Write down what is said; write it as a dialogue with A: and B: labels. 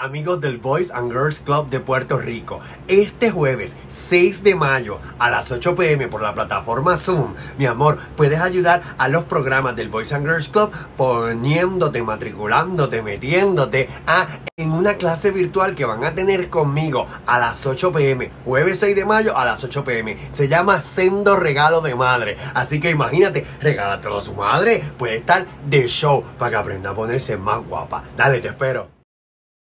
A: Amigos del Boys and Girls Club de Puerto Rico, este jueves 6 de mayo a las 8 p.m. por la plataforma Zoom, mi amor, puedes ayudar a los programas del Boys and Girls Club poniéndote, matriculándote, metiéndote en una clase virtual que van a tener conmigo a las 8 p.m. Jueves 6 de mayo a las 8 p.m. Se llama Sendo Regalo de Madre. Así que imagínate, regálatelo a su madre. Puede estar de show para que aprenda a ponerse más guapa. Dale, te espero.